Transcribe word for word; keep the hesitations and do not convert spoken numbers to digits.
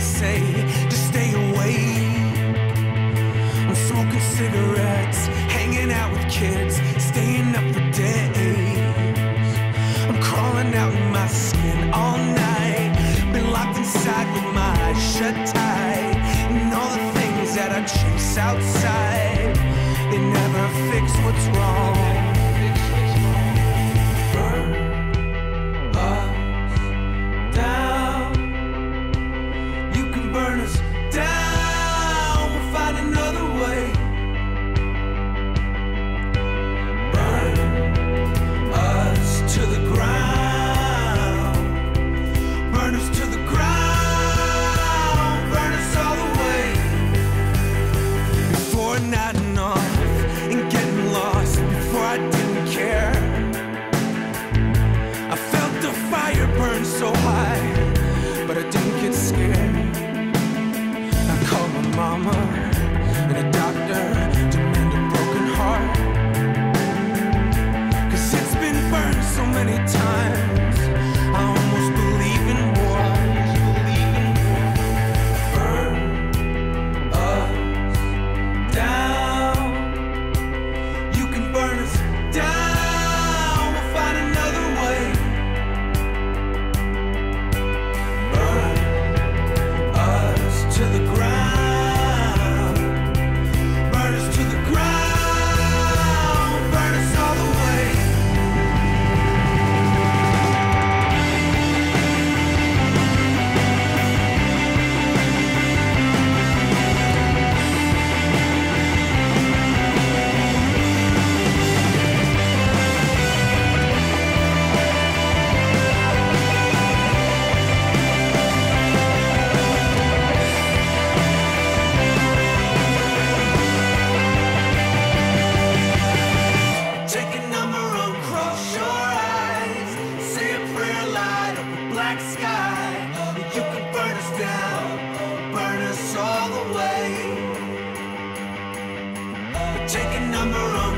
say to stay away. I'm smoking cigarettes, hanging out with kids, staying up for days. I'm crawling out in my skin all night, been locked inside with my eyes shut tight. And all the things that I chase outside, they never fix what's wrong. So high, but I didn't get scared. I called my mama and a doctor to mend a broken heart, 'cause it's been burned so many times, I almost believe in war. Burn us down. You can burn us down, we'll find another way. To the ground, burn us to the ground, burn us all the way. Sky, you can burn us down, burn us all the way. Take a number on